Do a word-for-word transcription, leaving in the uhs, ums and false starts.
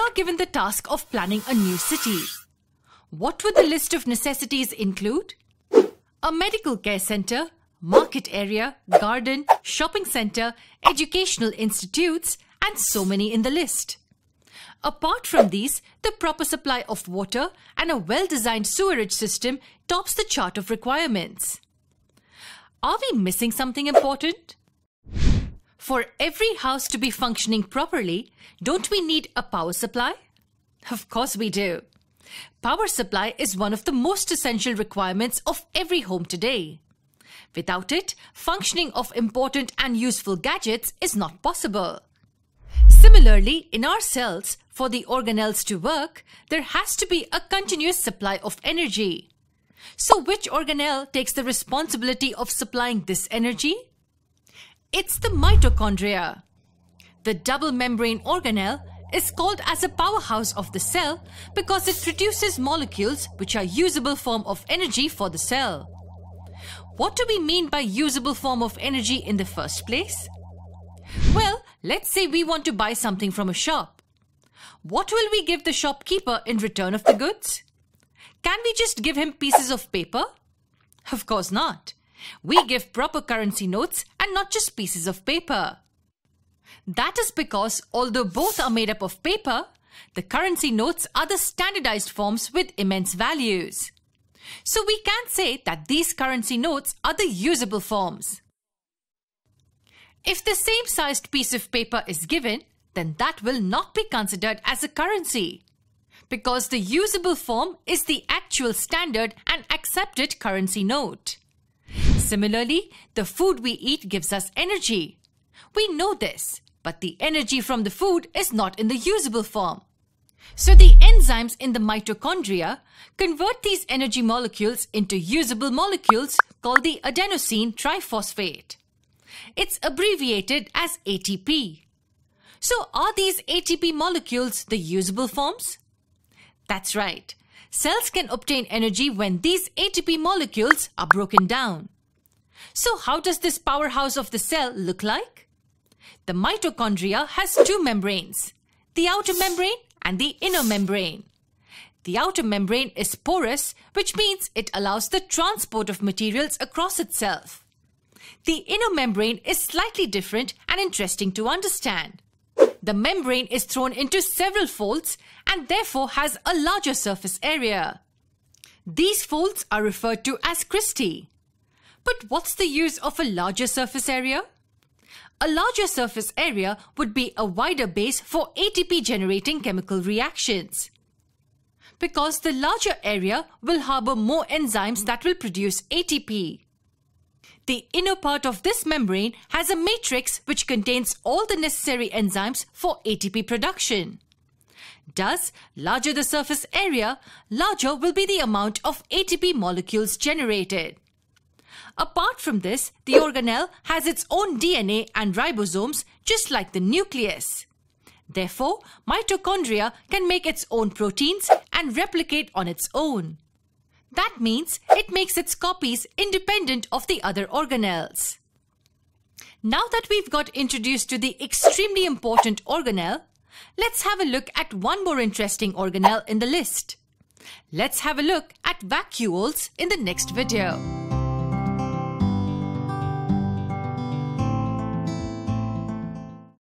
are given the task of planning a new city. What would the list of necessities include? A medical care center, market area, garden, shopping center, educational institutes, and so many in the list. Apart from these, the proper supply of water and a well-designed sewerage system tops the chart of requirements. Are we missing something important? For every house to be functioning properly, don't we need a power supply? Of course we do. Power supply is one of the most essential requirements of every home today. Without it, functioning of important and useful gadgets is not possible. Similarly, in our cells, for the organelles to work, there has to be a continuous supply of energy. So which organelle takes the responsibility of supplying this energy? It's the mitochondria. The double membrane organelle is called as a powerhouse of the cell because it produces molecules which are usable form of energy for the cell. What do we mean by usable form of energy in the first place? Well, let's say we want to buy something from a shop. What will we give the shopkeeper in return of the goods? Can we just give him pieces of paper? Of course not. We give proper currency notes and not just pieces of paper. That is because although both are made up of paper, the currency notes are the standardized forms with immense values. So we can say that these currency notes are the usable forms. If the same sized piece of paper is given, then that will not be considered as a currency, because the usable form is the actual standard and accepted currency note. Similarly, the food we eat gives us energy. We know this, but the energy from the food is not in the usable form. So the enzymes in the mitochondria convert these energy molecules into usable molecules called the adenosine triphosphate. It's abbreviated as A T P. So are these A T P molecules the usable forms? That's right. Cells can obtain energy when these A T P molecules are broken down. So how does this powerhouse of the cell look like? The mitochondria has two membranes, the outer membrane and the inner membrane. The outer membrane is porous, which means it allows the transport of materials across itself. The inner membrane is slightly different and interesting to understand. The membrane is thrown into several folds and therefore has a larger surface area. These folds are referred to as cristae. But what's the use of a larger surface area? A larger surface area would be a wider base for A T P generating chemical reactions, because the larger area will harbor more enzymes that will produce A T P. The inner part of this membrane has a matrix which contains all the necessary enzymes for A T P production. Thus, larger the surface area, larger will be the amount of A T P molecules generated. Apart from this, the organelle has its own D N A and ribosomes just like the nucleus. Therefore, mitochondria can make its own proteins and replicate on its own. That means it makes its copies independent of the other organelles. Now that we've got introduced to the extremely important organelle, let's have a look at one more interesting organelle in the list. Let's have a look at vacuoles in the next video.